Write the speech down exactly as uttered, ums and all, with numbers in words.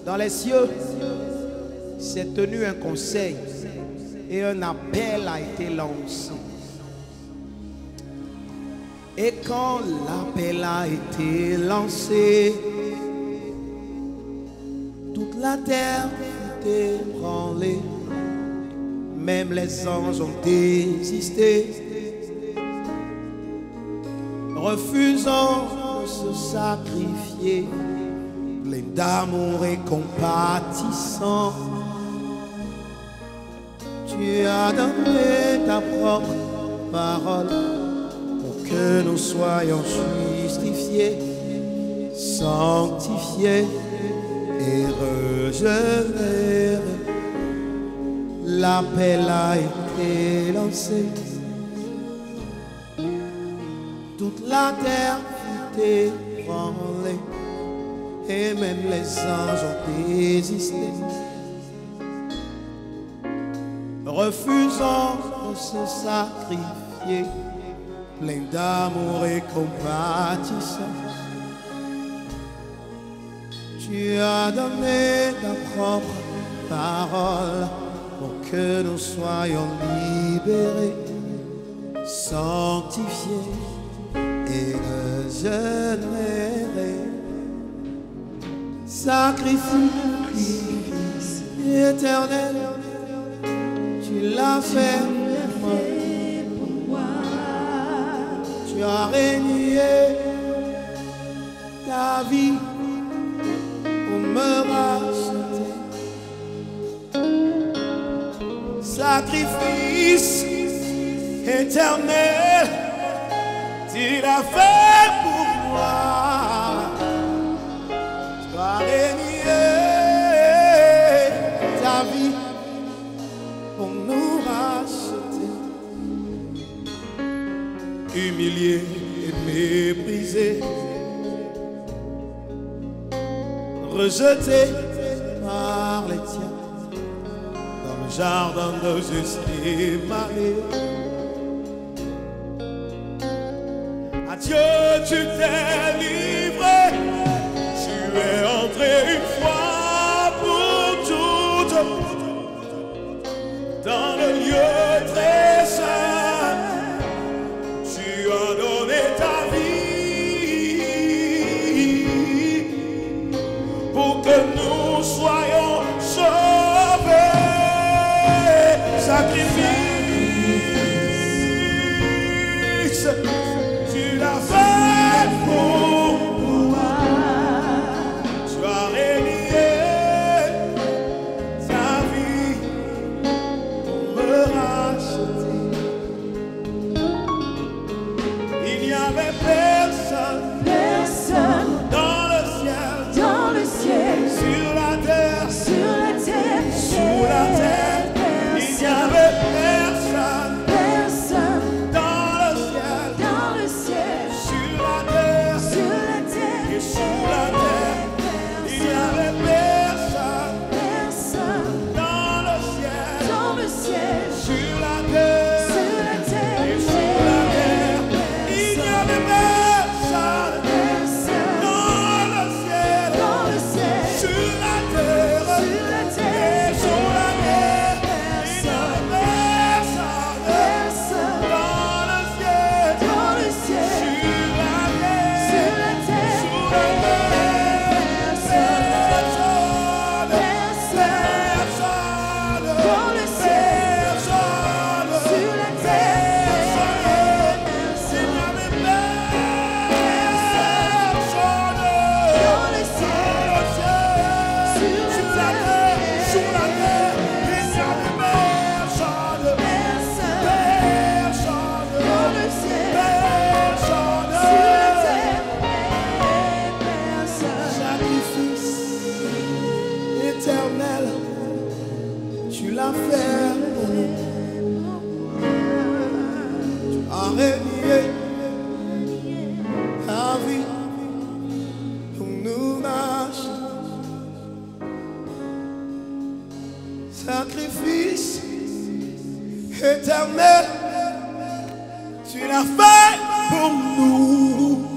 Dans les cieux, s'est tenu un conseil et un appel a été lancé. Et quand l'appel a été lancé, toute la terre fut ébranlée. Même les anges ont désisté, refusant de se sacrifier, plein d'amour et compatissant. Tu as donné ta propre parole pour que nous soyons justifiés, sanctifiés et régénérés. L'appel a été lancé. Toute la terre fut ébranlée et même les anges ont désisté, refusant de se sacrifier, plein d'amour et compatissant. Tu as donné ta propre parole pour que nous soyons libérés, sanctifiés et régénérés. Sacrifice éternel, tu l'as fait pour moi. Tu as régné ta vie pour me racheter. Sacrifice éternel, tu l'as fait pour moi. Tu as régné ta vie pour nous racheter. Humilié et méprisé, rejeté par les tiens, dans le jardin de Jésus Marie. À Dieu tu t'es livré, tu es entré une fois pour toutes dans le lieu très saint. Tu as donné ta vie pour que nous soyons sauvés. Sacrifice, tu l'as fait pour moi. Tu as régné ta vie pour me racheter. Il n'y avait personne, Personne dans le ciel, dans le ciel, sur la terre, sur la terre, sous la terre. Il n'y avait personne, personne dans le ciel, dans le ciel, sur la terre sur la terre, et sous la terre. Il n'y avait personne, personne dans le ciel, dans le ciel, sur la terre sur la terre, et sous la terre. Il n'y avait personne, personne dans le ciel, dans le ciel, sur la terre sur la et terre, sous la terre. Il n'y avait personne, personne dans le ciel, dans le ciel, sur la terre, sur la terre, sous la terre. personne, Personne, personne dans le ciel, personne, sur la terre, s'il n'y avait personne dans le ciel, sur la terre, sous la terre, il n'y avait personne, personne personne, dans le ciel, personne. sur la terre, personne. Sacrifice éternel, tu l'as fait pour nous. Tu as régné ta vie pour nous racheter. Sacrifice éternel, tu l'as fait pour nous.